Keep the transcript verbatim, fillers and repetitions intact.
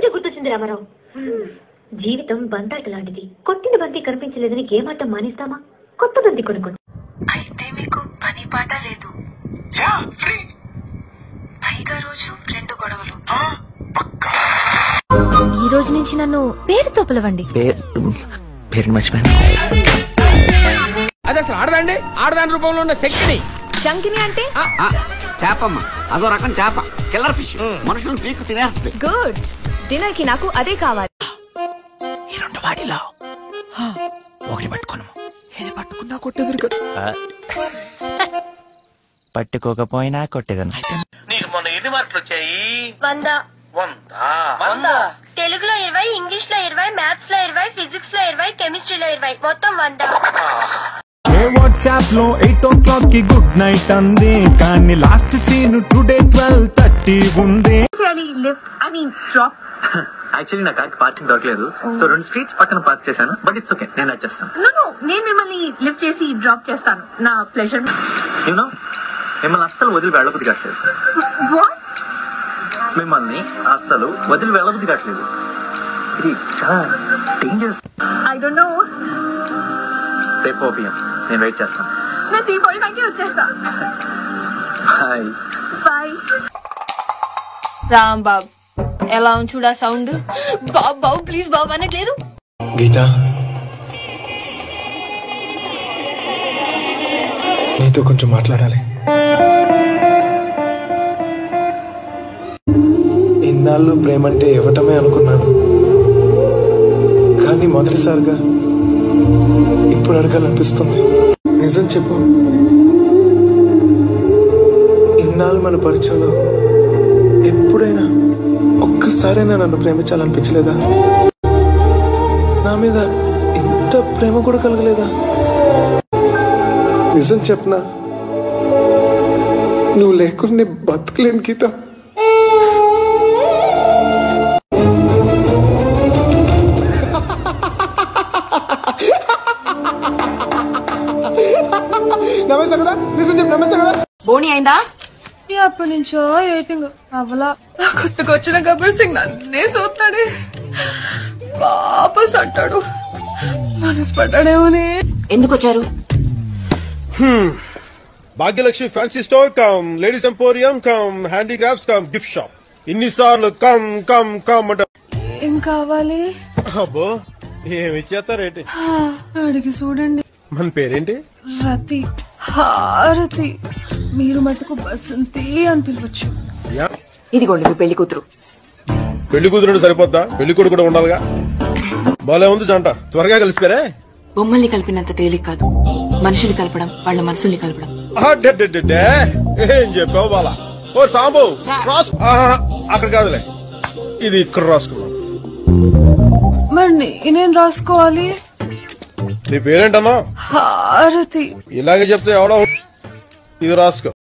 అప్పుడే గుర్తొచ్చింది రామారావు. జీవితం బంతాట లాంటిది. కొట్టిన బంతి కనిపించలేదని గేమాటం మానేస్తామా? కొత్త బంతి కొనుక్కోండి. అయితే మీకు పని పాట లేదు. పైగా రోజు రెండు గొడవలు. ఈ రోజు నుంచి నన్ను పేరుతో పిలవండి. పేరు మర్చిపోయాను. అది అసలు ఆడదండి. ఆడదాని రూపంలో ఉన్న శక్తిని. శంకిని అంటే చేపమ్మ. అదో రకం చేప. Killer fish. మనుషులను పీకు తినేస్తుంది. గుడ్. డిన్నర్ కి నాకు అదే కావాలి. ఈ రెండు వాటిలో ఒకటి పట్టుకోను. ఏది పట్టుకున్నా కొట్టేది కదా. పట్టుకోకపోయినా కొట్టేదను. నీకు మొన్న ఎన్ని మార్కులు వచ్చాయి? వంద. వంద వంద తెలుగులో ఇరవై, ఇంగ్లీష్ లో ఇరవై, మ్యాథ్స్ లో ఇరవై, ఫిజిక్స్ లో ఇరవై, కెమిస్ట్రీలో ఇరవై, మొత్తం వంద. వాట్సాప్ లో ఎయిట్ ఓ క్లాక్ కి గుడ్ నైట్ అంది, కానీ last seen today twelve thirty ఉంది. Lift I mean drop. Actually నా కార్కి పార్కింగ్ దొరకలేదు, సో రెండు స్ట్రీట్స్ పక్కన పార్క్ చేశాను. బట్ ఇట్స్ ఓకే, నేను వచ్చేస్తాను. నో నో నేను మిమ్మల్ని లిఫ్ట్ చేసి డ్రాప్ చేస్తాను. నా ప్లెజర్. యూనో మిమ్మల్ని అస్సలు వదిలి వెళ్ళబుద్ధి కావట్లేదు. వాట్? మిమ్మల్ని అస్సలు వదిలి వెళ్ళబుద్ధి కావట్లేదు. ఇది చాలా డేంజరస్. I don't know. రేపు ఓపియం నేను వెయిట్ చేస్తాను. నేను త్రీ ఫార్టీ ఫైవ్ కి వచ్చేస్తా. Bye bye. రామ్ బాబు ఎలా ఉంచుడా సౌండ్? బాబు బాబు ప్లీజ్ బాబు అనట్లేదు. గీత, నీతో కొంచెం మాట్లాడాలి. ఇన్నాళ్ళు ప్రేమంటే ఇవ్వటమే అనుకున్నాను, కానీ మొదటిసారిగా ఇప్పుడు అడగాలనిపిస్తుంది. నిజం చెప్పు, ఇన్నాళ్ళు మన పరిచయంలో ఎప్పుడైనా ఒక్కసారైనా నన్ను ప్రేమించాలనిపించలేదా? నా మీద ఇంత ప్రేమ కూడా కలగలేదా? నిజం చెప్పనా, నువ్వు లేకుండా బతకలేను గీత. నమస్తే కదా, నిజం చెప్పు. నమస్తే కదా. బోని అయిందా? అప్పటి నుంచో ఏటింగ్ అవలా. కొత్తగా వచ్చిన గబ్బర్ సింగ్ నన్నే చూస్తాడే. వాపస్ అంటాడు, మనసు పడ్డాడేమోనే. ఎందుకు వచ్చారు? Bhagyalakshmi fancy store cum ladies emporium cum handicrafts cum gift shop. ఇన్నిసార్లు కమ్ కమ్ కమ్ అంట. ఏం కావాలి? అబ్బో ఏమి ఇచ్చేస్తారేంటి? అడిగి చూడండి. మన పేరేంటి? రతి. హారతి. మీరు మటుకు బసంతి అని పిలవచ్చు. ఇదిగోండి మీ పెళ్లి కూతురు. పెళ్లి కూతురు సరిపోద్దా? పెళ్లి కొడుకు కూడా ఉండాలిగా. బాలే ఉంది జంట, త్వరగా కలిసిపోయారే. బొమ్మల్ని కలిపినంత తేలిక కాదు మనుషులు కలపడం, వాళ్ళ మనసుల్ని కలపడం. ఏం చెప్పావు బాలా? ఓ సాంబు రాసు. అక్కడ కాదులే, ఇది ఇక్కడ రాసుకున్నాం. మరి నేనేం రాసుకోవాలి? నీ పేరేంటన్నా? హారతి. ఇలాగే చెప్తే ఎవడో. ఇది రాసుకో.